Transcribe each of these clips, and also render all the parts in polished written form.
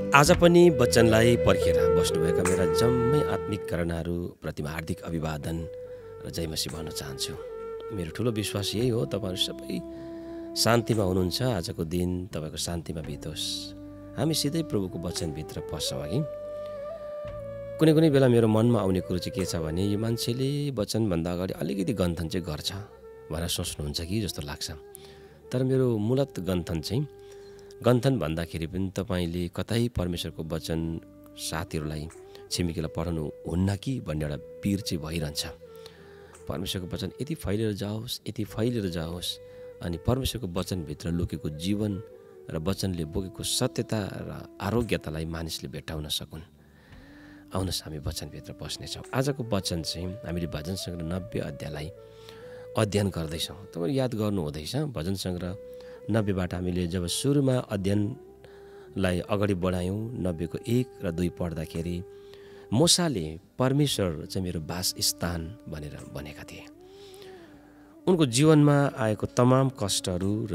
आज पनि वचनलाई पर्खेर बस्नुभएका मेरा जम्मै आत्मिक करणाहरूप्रतिमा हार्दिक अभिवादन र जय मसीह भन्न चाहन्छु। मेरो ठुलो विश्वास यही हो, तपाईँहरू सबै शान्तिमा हुनुहुन्छ। आजको दिन तपाईँको शान्तिमा बितोस्। हामी सिधै प्रभुको वचनभित्र पस्छौँ अघि। कुनै कुनै बेला मेरो मनमा आउने कुरो चाहिँ के छ भने, यो मान्छेले वचनभन्दा अगाडि अलिकति गन्थन चाहिँ गर्छ भनेर सोच्नुहुन्छ कि जस्तो लाग्छ। तर मेरो मूलत गन्थन चाहिँ गन्थन भन्दाखेरि पनि तपाईँले कतै परमेश्वरको वचन साथीहरूलाई छिमेकीलाई पढाउनु हुन्न कि भन्ने एउटा पिर चाहिँ भइरहन्छ। परमेश्वरको वचन यति फैलिएर जाओस् अनि परमेश्वरको वचनभित्र लुकेको जीवन र वचनले बोकेको सत्यता र आरोग्यतालाई मानिसले भेट्टाउन सकुन्। आउनुहोस् हामी वचनभित्र पस्नेछौँ। आजको वचन चाहिँ हामीले भजन सङ्ग्रह 90 अध्यायलाई अध्ययन गर्दैछौँ। तपाईँ याद गर्नु हुँदैछ, भजन सङ्ग्रह 90बाट हामीले जब सुरुमा अध्ययनलाई अगाडि बढायौँ, 90को 1 र 2 पढ्दाखेरि मोसाले परमेश्वर चाहिँ मेरो वासस्थान भनेर भनेका थिए। उनको जीवनमा आएको तमाम कष्टहरू र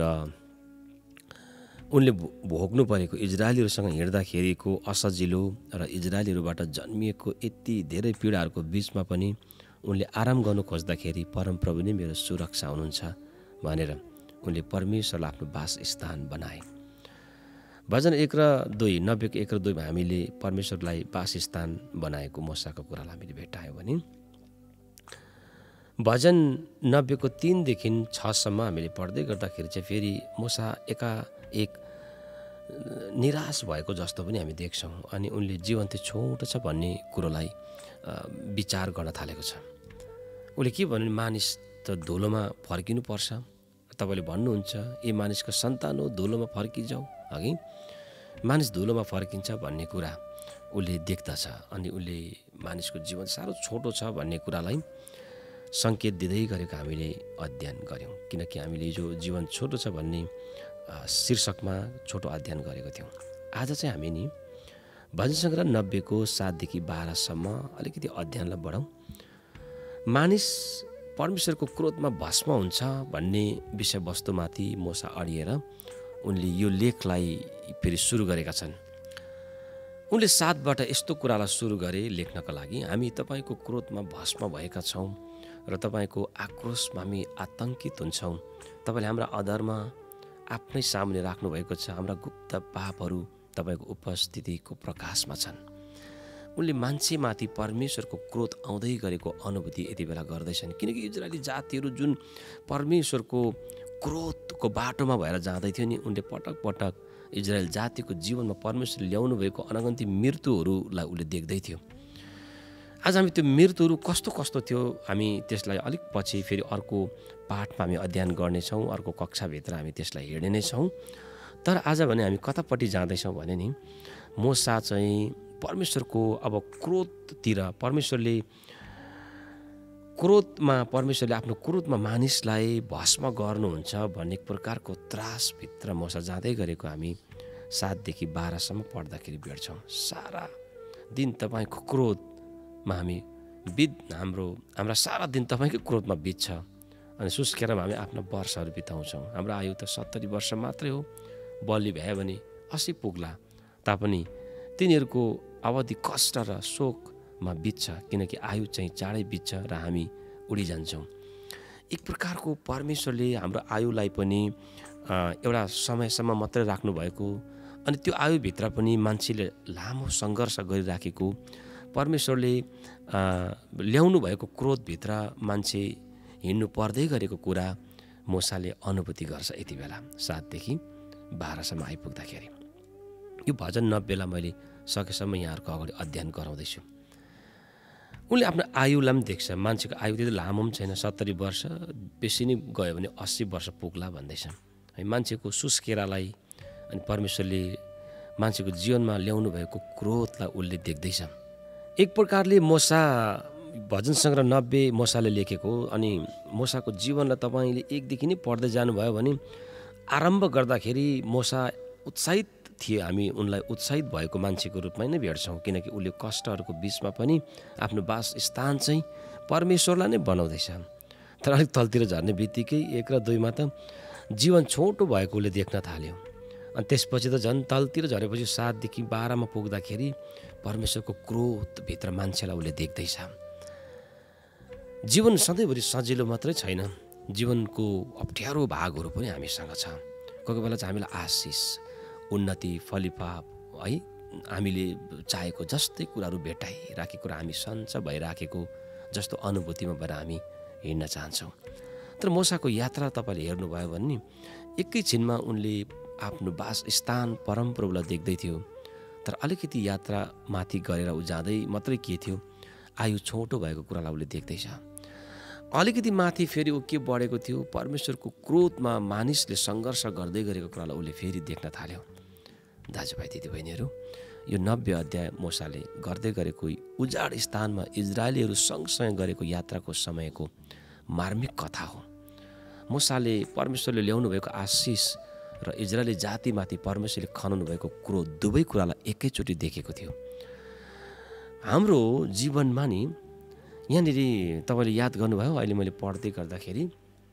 उनले भोग्नु परेको इजरायलीहरूसँग हिँड्दाखेरिको असजिलो र इजरायलीहरूबाट जन्मिएको यति धेरै पीडाहरूको बिचमा पनि उनले आराम गर्नु खोज्दाखेरि परमप्रभु नै मेरो सुरक्षा हुनुहुन्छ भनेर उनले परमेश्वरलाई आफ्नो वासस्थान बनाए। भजन 1 र 2, 90को 1 र 2मा हामीले परमेश्वरलाई वासस्थान बनाएको मोसाको कुरालाई हामीले भेटायौँ भने, भजन 90को 3देखि 6सम्म हामीले पढ्दै गर्दाखेरि चाहिँ फेरि मोसा एकाएक निराश भएको जस्तो पनि हामी देख्छौँ। अनि उनले जीवन चाहिँ छोटो छ भन्ने कुरोलाई विचार गर्न थालेको छ। उसले के भन्नु, मानिस त धुलोमा फर्किनुपर्छ। तपाईँले भन्नुहुन्छ ए मानिसको सन्तान हो, धुलोमा फर्किजाऊ। अघि मानिस धुलोमा फर्किन्छ भन्ने कुरा उसले देख्दछ। अनि उसले मानिसको जीवन साह्रो छोटो छ भन्ने कुरालाई सङ्केत दिँदै गरेको हामीले अध्ययन गऱ्यौँ। किनकि हामीले जो जीवन छोटो छ भन्ने शीर्षकमा छोटो अध्ययन गरेको थियौँ। आज चाहिँ हामी नि भजन सङ्ग्रह 90को 7देखि 12सम्म अलिकति अध्ययनलाई बढाउँ। मानिस परमेश्वरको क्रोधमा भस्म हुन्छ भन्ने विषयवस्तुमाथि मोसा अडिएर उनले यो लेखलाई फेरि सुरु गरेका छन्। उनले 7बाट यस्तो कुरालाई सुरु गरे लेख्नका लागि, हामी तपाईँको क्रोधमा भस्म भएका छौँ र तपाईँको आक्रोशमा हामी आतङ्कित हुन्छौँ। तपाईँले हाम्रा अधर्म आफ्नै सामुने राख्नुभएको छ। हाम्रा गुप्त पापहरू तपाईँको उपस्थितिको प्रकाशमा छन्। उनले मान्छेमाथि परमेश्वरको क्रोध आउँदै गरेको अनुभूति यति बेला गर्दैछन्। किनकि इजरायली जातिहरू जुन परमेश्वरको क्रोधको बाटोमा भएर जाँदै थियो नि, उनले पटक पटक इजरायल जातिको जीवनमा परमेश्वरले ल्याउनु भएको अनगन्ती मृत्युहरूलाई उसले देख्दै थियो। आज हामी त्यो मृत्युहरू कस्तो कस्तो थियो, हामी त्यसलाई अलिक पछि फेरि अर्को पाठमा हामी अध्ययन गर्नेछौँ। अर्को कक्षाभित्र हामी त्यसलाई हेर्ने नै छौँ। तर आज भने हामी कतापट्टि जाँदैछौँ भने नि, मोसा चाहिँ परमेश्वरको अब क्रोधतिर परमेश्वरले आफ्नो क्रोधमा मानिसलाई भस्म गर्नुहुन्छ भन्ने प्रकारको त्रासभित्र मोसा जाँदै गरेको हामी 7देखि 12सम्म पढ्दाखेरि भेट्छौँ। सारा दिन तपाईँको क्रोधमा हाम्रा सारा दिन तपाईँकै क्रोधमा बित्छ अनि सुस्केरमा हामी आफ्ना वर्षहरू बिताउँछौँ। हाम्रो आयु त 70 वर्ष मात्रै हो, बलि भ्यायो भने 80 पुग्ला तापनि तिनीहरूको अवधि कष्ट र शोकमा बित्छ। किनकि आयु चाहिँ चाँडै बित्छ र हामी उडिजान्छौँ। एक प्रकारको परमेश्वरले हाम्रो आयुलाई पनि एउटा समयसम्म मात्रै राख्नुभएको, अनि त्यो आयुभित्र पनि मान्छेले लामो सङ्घर्ष गरिराखेको, परमेश्वरले ल्याउनु भएको क्रोधभित्र मान्छे हिँड्नु पर्दै गरेको कुरा मोसाले अनुभूति गर्छ यति बेला 7देखि 12सम्म आइपुग्दाखेरि। यो भजन 90लाई मैले सकेसम्म यहाँहरूको अगाडि अध्ययन गराउँदैछु। उनले आफ्नो आयुलाई पनि देख्छ। मान्छेको आयु त्यति लामो पनि छैन, 70 वर्ष, बेसी नै गयो भने 80 वर्ष पुग्ला भन्दैछ। है मान्छेको सुस्केरालाई अनि परमेश्वरले मान्छेको जीवनमा ल्याउनु भएको क्रोधलाई उसले देख्दैछ। एक प्रकारले मोसा भजन सङ्ग्रह 90 मोसाले लेखेको। अनि मोसाको जीवनलाई तपाईँले 1देखि नै पढ्दै जानुभयो भने आरम्भ गर्दाखेरि मोसा उत्साहित थिए। हामी उनलाई उत्साहित भएको मान्छेको रूपमा नै भेट्छौँ। किनकि उसले कष्टहरूको बिचमा पनि आफ्नो वासस्थान चाहिँ परमेश्वरलाई नै बनाउँदैछ। तर अलिक तलतिर झर्ने बित्तिकै 1 र 2मा त जीवन छोटो भएको उसले देख्न थाल्यो। अनि त्यसपछि त झन् तलतिर झरेपछि 7देखि 12मा पुग्दाखेरि परमेश्वरको क्रोधभित्र मान्छेलाई उसले देख्दैछ। जीवन सधैँभरि सजिलो मात्रै छैन, जीवनको अप्ठ्यारो भागहरू पनि हामीसँग छ। कोही बेला चाहिँ हामीलाई आशिष, उन्नति, फलिफाप है, हामीले चाहेको जस्तै कुराहरू भेटाइराखेको र हामी सञ्च भइराखेको जस्तो अनुभूतिमा भएर हामी हिँड्न चाहन्छौँ। तर मूसाको यात्रा तपाईँले हेर्नुभयो भने एकैछिनमा उनले आफ्नो वासस्थान परमप्रभुलाई देख्दै थियो। तर अलिकति यात्रा माथि गरेर ऊ जाँदै मात्रै के थियो, आयु छोटो भएको कुरालाई उसले देख्दैछ। अलिकति माथि फेरि ऊ के बढेको थियो, परमेश्वरको क्रोधमा मानिसले सङ्घर्ष गर्दै गरेको कुरालाई उसले फेरि देख्न थाल्यो। दाजुभाइ दिदीबहिनीहरू, यो 90 अध्याय मूसाले गर्दै गरेको उजाड स्थानमा इजरायलीहरू सँगसँगै गरेको यात्राको समयको मार्मिक कथा हो। मूसाले परमेश्वरले ल्याउनु भएको आशिष र इजरायली जातिमाथि परमेश्वरले खनाउनु भएको क्रोध दुवै कुरालाई एकैचोटि देखेको थियो। हाम्रो जीवनमा नि यहाँनिर तपाईँले याद गर्नुभयो, अहिले मैले पढ्दै गर्दाखेरि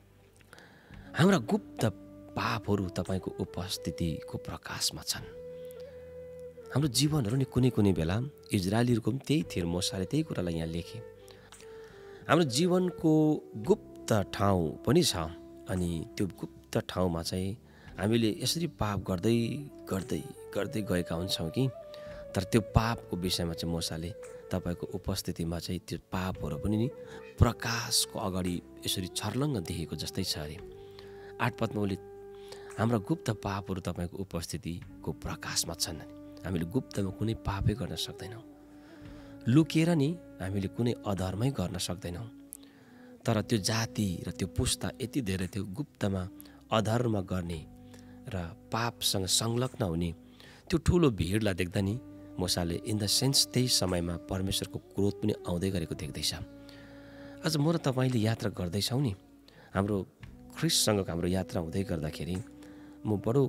हाम्रा गुप्त पापहरू तपाईँको उपस्थितिको प्रकाशमा छन्। हाम्रो जीवनहरू नि कुनै कुनै बेला इजरायलीहरूको पनि त्यही थियो, मूसाले त्यही कुरालाई यहाँ लेखे। हाम्रो जीवनको गुप्त ठाउँ पनि छ, अनि त्यो गुप्त ठाउँमा चाहिँ हामीले यसरी पाप गर्दै गर्दै गर्दै गएका हुन्छौँ कि, तर त्यो पापको विषयमा चाहिँ मूसाले तपाईँको उपस्थितिमा चाहिँ त्यो पापहरू पनि नि प्रकाशको अगाडि यसरी छर्लङ्ग देखेको जस्तै छ अरे। 8 पदमा उसले हाम्रा गुप्त पापहरू तपाईँको उपस्थितिको प्रकाशमा छन्। हामीले गुप्तमा कुनै पापै गर्न सक्दैनौँ, लुकेर नि हामीले कुनै अधर्मै गर्न सक्दैनौँ। तर त्यो जाति र त्यो पुस्ता यति धेरै थियो, गुप्तमा अधर्म गर्ने र पापसँग संलग्न हुने त्यो ठुलो भिडलाई देख्दा नि मूसाले इन द सेन्स त्यही समयमा परमेश्वरको क्रोध पनि आउँदै गरेको देख्दैछ। आज म र तपाईँले यात्रा गर्दैछौँ नि, हाम्रो ख्रिस्टसँगको हाम्रो यात्रा हुँदै गर्दाखेरि म बडो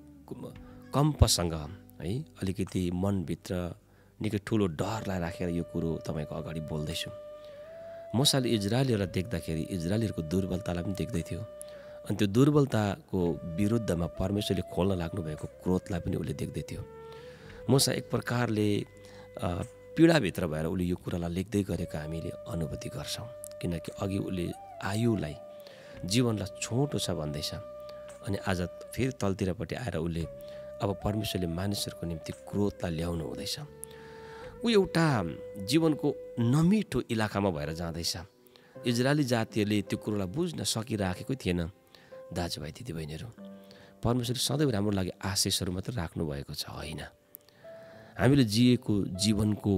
कम्पसँग है, अलिकति मनभित्र निकै ठुलो डरलाई राखेर यो कुरो तपाईँको अगाडि बोल्दैछु। मूसाले इजरायलीहरूलाई देख्दाखेरि इजरायलीहरूको दुर्बलतालाई पनि देख्दै थियो, अनि त्यो दुर्बलताको विरुद्धमा परमेश्वरले खोल्न लाग्नु भएको क्रोधलाई पनि उसले देख्दै थियो। मूसा एक प्रकारले पीडाभित्र भएर उसले यो कुरालाई लेख्दै गरेको हामीले अनुभूति गर्छौँ, किनकि अघि उसले आयुलाई, जीवनलाई छोटो छ भन्दैछ, अनि आज फेरि तलतिरपट्टि आएर उसले अब परमेश्वरले मानिसहरूको निम्ति क्रोधलाई ल्याउनु हुँदैछ। ऊ एउटा जीवनको नमिठो इलाकामा भएर जाँदैछ। इजरायली जातिहरूले त्यो कुरोलाई बुझ्न सकिराखेकै थिएन। दाजुभाइ दिदीबहिनीहरू, परमेश्वरले सधैँ हाम्रो लागि आशिषहरू मात्र राख्नु भएको छ होइन। हामीले जिएको जीवनको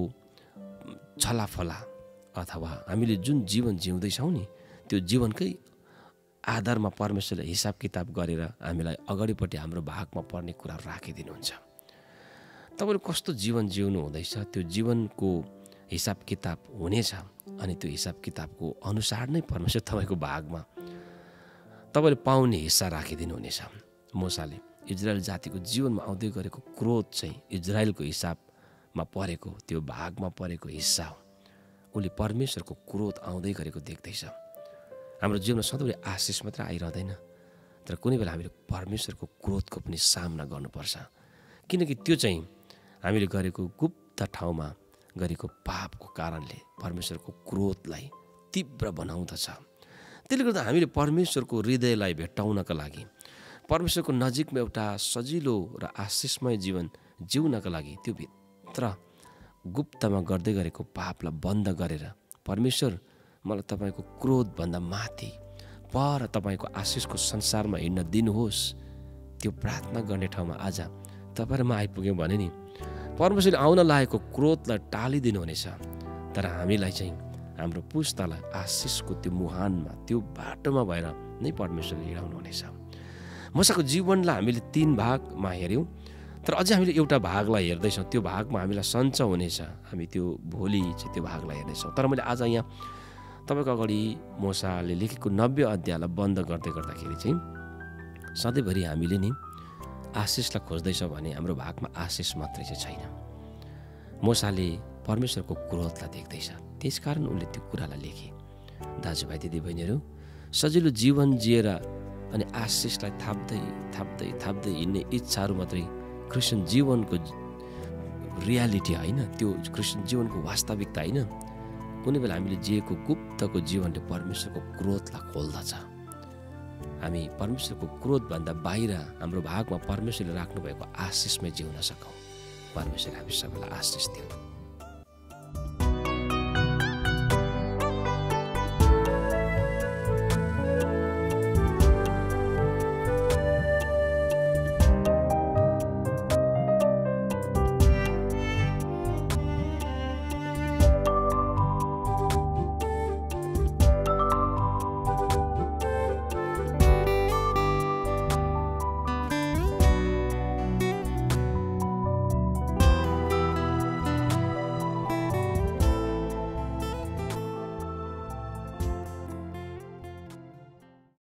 छलाफला अथवा हामीले जुन जीवन जिउँदैछौँ नि, त्यो जीवनकै आधारमा परमेश्वरले हिसाब किताब गरेर हामीलाई अगाडिपट्टि हाम्रो भागमा पर्ने कुराहरू राखिदिनुहुन्छ। तपाईँले कस्तो जीवन जिउनु हुँदैछ, त्यो जीवनको हिसाब किताब हुनेछ, अनि त्यो हिसाब किताबको अनुसार नै परमेश्वर तपाईँको भागमा तपाईँले पाउने हिस्सा राखिदिनु हुनेछ। मूसाले इजरायल जातिको जीवनमा आउँदै गरेको क्रोध चाहिँ इजरायलको हिसाबमा परेको, त्यो भागमा परेको हिस्सा हो। उसले परमेश्वरको क्रोध आउँदै गरेको देख्दैछ। हाम्रो जीवनमा सधैँ आशिष मात्र आइरहँदैन, तर कुनै बेला हामीले परमेश्वरको क्रोधको पनि सामना गर्नुपर्छ, किनकि त्यो चाहिँ हामीले गरेको गुप्त ठाउँमा गरेको पापको कारणले परमेश्वरको क्रोधलाई तीव्र बनाउँदछ। त्यसले गर्दा हामीले परमेश्वरको हृदयलाई भेट्टाउनका लागि, परमेश्वरको नजिकमा एउटा सजिलो र आशिषमय जीवन जिउनका लागि त्यो भित्र गुप्तमा गर्दै गरेको पापलाई बन्द गरेर, परमेश्वर मलाई तपाईँको क्रोधभन्दा माथि पर तपाईँको आशिषको संसारमा हिँड्न दिनुहोस्, त्यो प्रार्थना गर्ने ठाउँमा आज तपाईँ र म आइपुग्यौँ भने नि परमेश्वरले आउन लागेको क्रोधलाई टालिदिनु हुनेछ। तर हामीलाई चाहिँ हाम्रो पुस्तालाई आशिषको त्यो मुहानमा, त्यो बाटोमा भएर नै परमेश्वरले हिँडाउनु हुनेछ। मूसाको जीवनलाई हामीले 3 भागमा हेऱ्यौँ, तर अझै हामीले एउटा भागलाई हेर्दैछौँ। त्यो भागमा हामीलाई सञ्च हुनेछ, हामी त्यो भोलि चाहिँ त्यो भागलाई हेर्नेछौँ। तर मैले आज यहाँ तपाईँको अगाडि मूसाले लेखेको 90 अध्यायलाई बन्द गर्दै गर्दाखेरि चाहिँ सधैँभरि हामीले नि आशिषलाई खोज्दैछौँ भने हाम्रो भागमा आशिष मात्रै चाहिँ छैन। मूसाले परमेश्वरको क्रोधलाई देख्दैछ, त्यसकारण उसले त्यो कुरालाई लेखे। दाजुभाइ दिदीबहिनीहरू, सजिलो जीवन जिएर अनि आशिषलाई थाप्दै थाप्दै थाप्दै हिँड्ने इच्छाहरू मात्रै क्रिस्चियन जीवनको रियालिटी होइन, त्यो क्रिस्चियन जीवनको वास्तविकता होइन। कुनै बेला हामीले जिएको गुप्तको जीवनले परमेश्वरको क्रोधलाई खोल्दछ। हामी परमेश्वरको क्रोधभन्दा बाहिर हाम्रो भागमा परमेश्वरले राख्नुभएको आशिषमै जिउन सकौँ। परमेश्वर हामी सबैलाई आशिष दिउँ।